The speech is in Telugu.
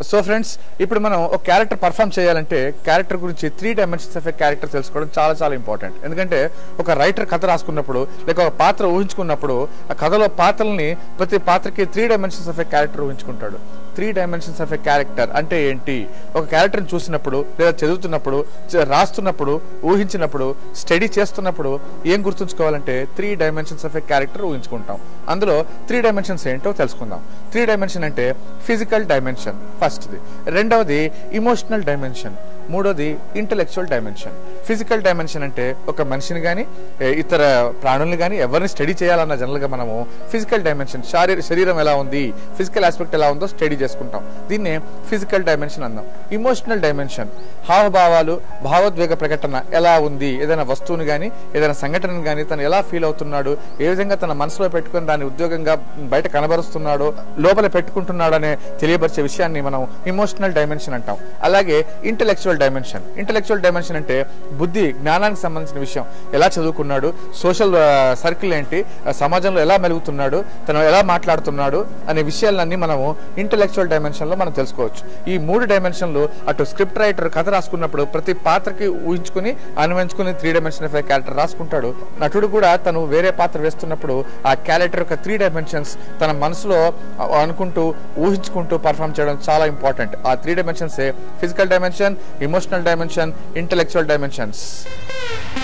సో ఫ్రెండ్స్, ఇప్పుడు మనం ఒక క్యారెక్టర్ పర్ఫామ్ చేయాలంటే క్యారెక్టర్ గురించి 3 డైమెన్షన్స్ ఆఫ్ ఏ క్యారెక్టర్ తెలుసుకోవడం చాలా చాలా ఇంపార్టెంట్. ఎందుకంటే ఒక రైటర్ కథ రాసుకున్నప్పుడు లేక ఒక పాత్ర ఊహించుకున్నప్పుడు ఆ కథలో పాత్రల్ని ప్రతి పాత్రకి 3 డైమెన్షన్స్ ఆఫ్ ఏ క్యారెక్టర్ ఊహించుకుంటాడు. 3 డైమెన్షన్స్ ఆఫ్ ఏ క్యారెక్టర్ అంటే ఏంటి? ఒక క్యారెక్టర్ని చూసినప్పుడు లేదా చదువుతున్నప్పుడు, రాస్తున్నప్పుడు, ఊహించినప్పుడు, స్టడీ చేస్తున్నప్పుడు ఏం గుర్తుంచుకోవాలంటే 3 డైమెన్షన్స్ ఆఫ్ ఏ క్యారెక్టర్ ఊహించుకుంటాం. అందులో 3 డైమెన్షన్స్ ఏంటో తెలుసుకుందాం. 3 డైమెన్షన్ అంటే ఫిజికల్ డైమెన్షన్ ఫస్ట్ది, రెండవది ఇమోషనల్ డైమెన్షన్, మూడోది ఇంటెలెక్చువల్ డైమెన్షన్. ఫిజికల్ డైమెన్షన్ అంటే ఒక మనిషిని కానీ ఇతర ప్రాణుల్ని కానీ ఎవరిని స్టడీ చేయాలన్న జనరల్గా మనము ఫిజికల్ డైమెన్షన్, శరీరం ఎలా ఉంది, ఫిజికల్ ఆస్పెక్ట్ ఎలా ఉందో స్టడీ చేసుకుంటాం. దీన్నే ఫిజికల్ డైమెన్షన్ అందాం. ఇమోషనల్ డైమెన్షన్ హావభావాలు, భావోద్వేగ ప్రకటన ఎలా ఉంది, ఏదైనా వస్తువుని కానీ ఏదైనా సంఘటనను కానీ తను ఎలా ఫీల్ అవుతున్నాడు, ఏ విధంగా తన మనసులో పెట్టుకుని దాన్ని ఉద్యోగంగా బయట కనబరుస్తున్నాడో, లోపల పెట్టుకుంటున్నాడు అనే తెలియపరిచే విషయాన్ని మనం ఇమోషనల్ డైమెన్షన్ అంటాం. అలాగే ఇంటెలెక్చువల్ డైమెన్షన్ అంటే బుద్ధి, జ్ఞానానికి సంబంధించిన విషయం, ఎలా చదువుకున్నాడు, సోషల్ సర్కిల్ ఏంటి, సమాజంలో ఎలా మెలుగుతున్నాడు, తను ఎలా మాట్లాడుతున్నాడు అనే విషయాలన్నీ మనము ఇంటెలెక్చువల్ డైమెన్షన్ లో మనం తెలుసుకోవచ్చు. ఈ 3 డైమెన్షన్లు అటు స్క్రిప్ట్ రైటర్ కథ రాసుకున్నప్పుడు ప్రతి పాత్రకి ఊహించుకుని అన్వయించుకుని 3 డైమెన్షన్ ఆఫ్ క్యారెక్టర్ రాసుకుంటాడు. నటుడు కూడా తను వేరే పాత్ర వేస్తున్నప్పుడు ఆ క్యారెక్టర్ యొక్క 3 డైమెన్షన్స్ తన మనసులో అనుకుంటూ ఊహించుకుంటూ పర్ఫామ్ చేయడం చాలా ఇంపార్టెంట్. ఆ 3 dimensions physical dimension, emotional dimension, intellectual dimensions.